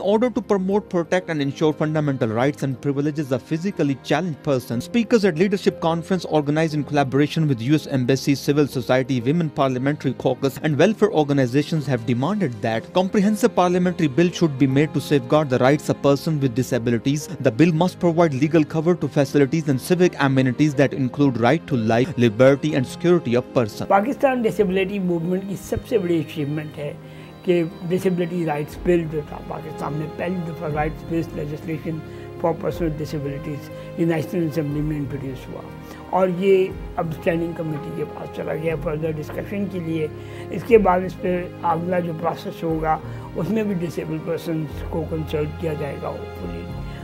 order to promote, protect and ensure fundamental rights and privileges of physically challenged persons, speakers at Leadership Conference organized in collaboration with US Embassy, civil society, women parliamentary caucus and welfare organizations have demanded that comprehensive parliamentary bill should be made to safeguard the rights of persons with disabilities. The bill must provide legal cover to facilities and civic amenities that include right to life, liberty and security of person. Pakistan Disability Movement की सबसे बड़ी achievement है कि disability rights bill जो था पाकिस्तान में पहली दफ़ा rights based legislation for person with disabilities ये नेशनल असेंबली में इंट्रोड्यूस हुआ और ये अब स्टैंडिंग कमेटी के पास चला गया फर्दर डिस्कशन के लिए। इसके बाद इस पर अगला जो प्रोसेस होगा उसमें भी डिसेबल पर्सनस को कंसल्ट किया जाएगा होपफुली।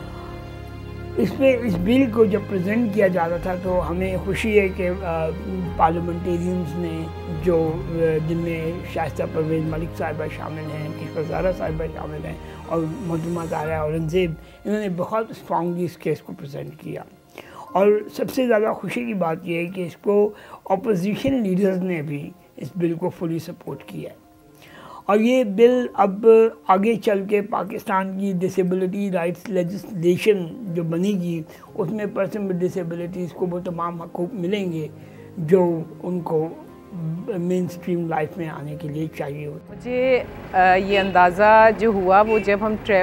इस बिल को जब प्रेजेंट किया जा रहा था तो हमें खुशी है कि पार्लियामेंटेरियंस ने जो जिनमें शाइस्ता परवेज़ मलिक साहिबा शामिल हैं, किशोर ज़ारा साहिबा शामिल हैं और मोहतरमा तारा औरंगज़ेब, इन्होंने बहुत स्ट्रॉन्गली इस केस को प्रेजेंट किया। और सबसे ज़्यादा खुशी की बात यह है कि इसको अपोजिशन लीडर्स ने भी इस बिल को फुली सपोर्ट किया है और ये बिल अब आगे चल के पाकिस्तान की डिसेबिलिटी राइट्स लेजिस्लेशन जो बनेगी उसमें पर्सन विद डिसेबिलिटीज़ को वो तमाम हकूक़ मिलेंगे जो उनको मेन स्ट्रीम लाइफ में आने के लिए चाहिए होता। मुझे ये अंदाज़ा जो हुआ वो जब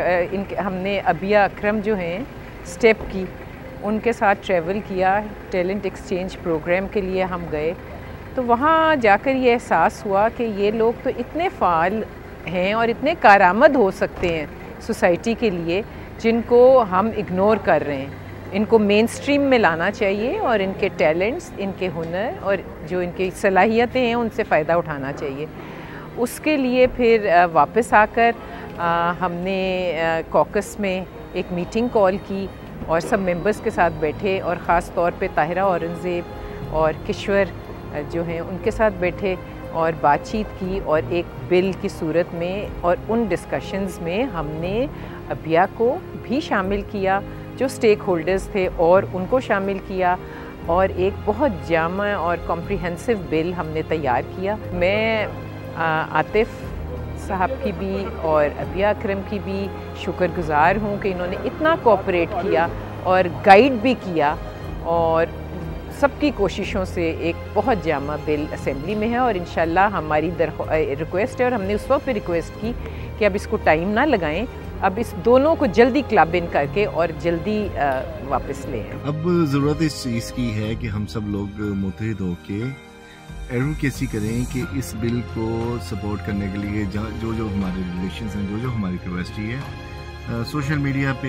हमने अबिया अकरम जो हैं स्टेप की उनके साथ ट्रैवल किया, टैलेंट एक्सचेंज प्रोग्राम के लिए हम गए, तो वहाँ जाकर ये एहसास हुआ कि ये लोग तो इतने फ़ाल हैं और इतने कारआमद हो सकते हैं सोसाइटी के लिए जिनको हम इग्नोर कर रहे हैं। इनको मेन स्ट्रीम में लाना चाहिए और इनके टैलेंट्स, इनके हुनर और जो इनकी सलाहियतें हैं उनसे फ़ायदा उठाना चाहिए। उसके लिए फिर वापस आकर हमने कॉकस में एक मीटिंग कॉल की और सब मेंबर्स के साथ बैठे और ख़ास तौर पे ताहिरा औरंगज़ेब और किश्वर जो हैं उनके साथ बैठे और बातचीत की और एक बिल की सूरत में और उन डिस्कशंस में हमने अबिया को भी शामिल किया, जो स्टेक होल्डर्स थे और उनको शामिल किया और एक बहुत जामा और कॉम्प्रिहेंसिव बिल हमने तैयार किया। मैं आतिफ साहब की भी और अबिया अकरम की भी शुक्रगुज़ार हूँ कि इन्होंने इतना कोऑपरेट किया और गाइड भी किया और सबकी कोशिशों से एक बहुत जामा बिल असेंबली में है और इंशाल्लाह हमारी रिक्वेस्ट है और हमने उस वक्त भी रिक्वेस्ट की कि अब इसको टाइम ना लगाएं, अब इस दोनों को जल्दी क्लब इन करके और जल्दी वापस ले आएं। अब ज़रूरत इस चीज़ की है कि हम सब लोग मुतहद होके एडवोकेसी करें कि इस बिल को सपोर्ट करने के लिए जो जो हमारे रिलेशंस हैं, जो जो हमारी कैपेसिटी है, सोशल मीडिया पे,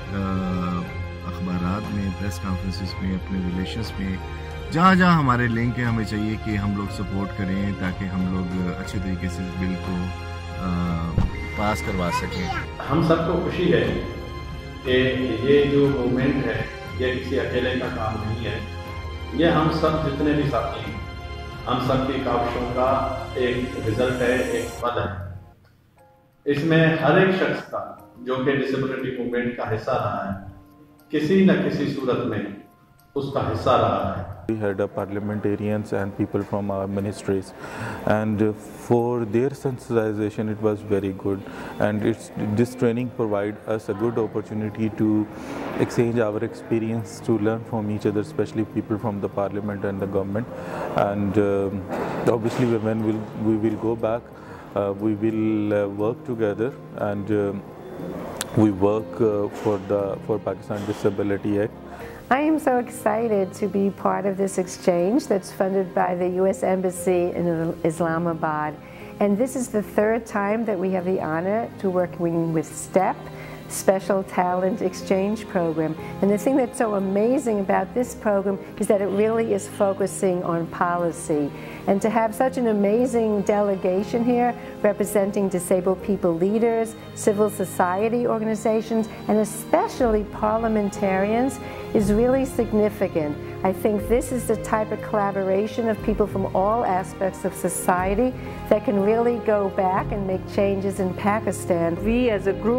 अखबारात में, प्रेस कॉन्फ्रेंसेस में, अपने रिलेशंस में, जहाँ जहाँ हमारे लिंक है, हमें चाहिए कि हम लोग सपोर्ट करें ताकि हम लोग अच्छे तरीके से इस बिल को पास करवा सकें। हम सबको खुशी है कि ये जो मूवमेंट है ये किसी अकेले का काम नहीं है, ये हम सब जितने भी साथी हैं हम सब की काविशों का एक रिजल्ट है, एक पद है। इसमें हर एक शख्स का जो कि डिसेबिलिटी मूवमेंट का हिस्सा रहा है किसी न किसी सूरत में उसका हिस्सा रहा है। We had parliamentarians and people from our ministries, and for their sensitization it was very good, and this training provide us a good opportunity to exchange our experience, to learn from each other, especially people from the parliament and the government. And obviously when we will go back, we will work together and we work for Pakistan Disability Act. I am so excited to be part of this exchange that's funded by the US Embassy in Islamabad. And this is the third time that we have the honor to working with STEP, Special Talent Exchange Program. And the thing that's so amazing about this program is that it really is focusing on policy. And to have such an amazing delegation here representing disabled people leaders, civil society organizations, and especially parliamentarians is really significant. I think this is the type of collaboration of people from all aspects of society that can really go back and make changes in Pakistan. We as a group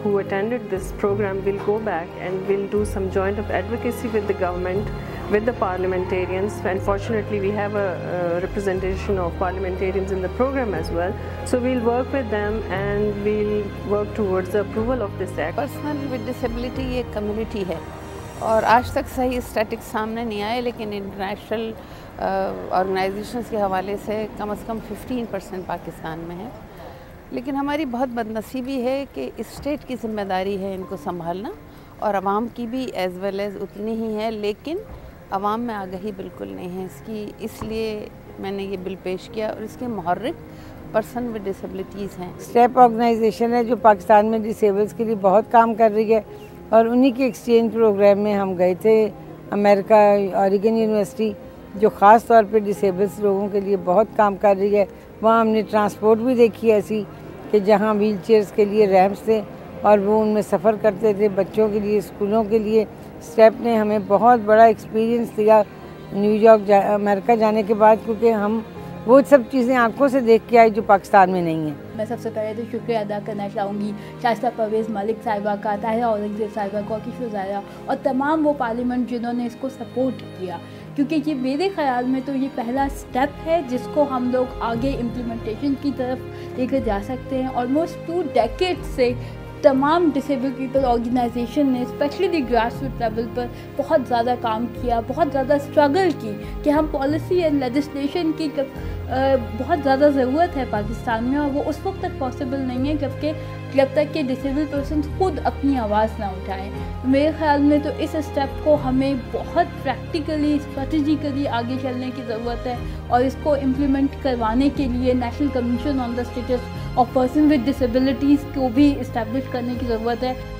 who attended this program will go back and will do some joint of advocacy with the government, with the parliamentarians. Unfortunately, we have a representation of parliamentarians in the program as well. So we'll work with them and we'll work towards the approval of this act. Person with disability एक community है और आज तक सही statics सामने नहीं आए, लेकिन इंटरनेशनल ऑर्गेनाइजेशंस के हवाले से कम 15% पाकिस्तान में है। लेकिन हमारी बहुत बदनसीबी है कि स्टेट की ज़िम्मेदारी है इनको संभालना और आवाम की भी एज़ वेल एज़ उतनी ही है, लेकिन आवाम में आगाही बिल्कुल नहीं है इसकी। इसलिए मैंने ये बिल पेश किया और इसके मुहर्रिक पर्सन विद डिसेबिलिटीज़ हैं। स्टेप ऑर्गेनाइजेशन है जो पाकिस्तान में डिसेबल्स के लिए बहुत काम कर रही है और उन्हीं के एक्सचेंज प्रोग्राम में हम गए थे अमेरिका, ऑरिगन यूनिवर्सिटी, जो ख़ास तौर पे डिसेबल्स लोगों के लिए बहुत काम कर रही है। वहाँ हमने ट्रांसपोर्ट भी देखी ऐसी कि जहाँ व्हील चेयर्स के लिए रैम्प्स थे और वो उनमें सफ़र करते थे बच्चों के लिए, स्कूलों के लिए। स्टेप ने हमें बहुत बड़ा एक्सपीरियंस दिया न्यूयॉर्क अमेरिका जाने के बाद, क्योंकि हम वो सब चीज़ें आंखों से देख के आए जो पाकिस्तान में नहीं है। मैं सबसे पहले तो शुक्रिया अदा करना चाहूँगी शाइस्ता परवेज़ मलिक साहिबा का, ताहिरा औरंगज़ेब साहिबा को, किशोर ज़ाहिरा और तमाम वो पार्लियामेंट जिन्होंने इसको सपोर्ट किया, क्योंकि ये मेरे ख़्याल में तो ये पहला स्टेप है जिसको हम लोग आगे इम्प्लीमेंटेशन की तरफ लेकर जा सकते हैं। ऑलमोस्ट 2 डेकेड से तमाम डिसेबल पीपल ऑर्गेनाइजेशन ने स्पेशली ग्रास रूट लेवल पर बहुत ज़्यादा काम किया, बहुत ज़्यादा स्ट्रगल की कि हम पॉलिसी एंड लेजिस्लेशन की बहुत ज़्यादा ज़रूरत है पाकिस्तान में, और वो उस वक्त तक पॉसिबल नहीं है जब तक कि डिसेबल पर्सन खुद अपनी आवाज़ ना उठाएं। मेरे ख्याल में तो इस स्टेप को हमें बहुत प्रैक्टिकली, स्ट्रेटजिकली आगे चलने की ज़रूरत है और इसको इम्प्लीमेंट करवाने के लिए national commission on the status of person with disabilities को भी इस्टेब्लिश करने की ज़रूरत है।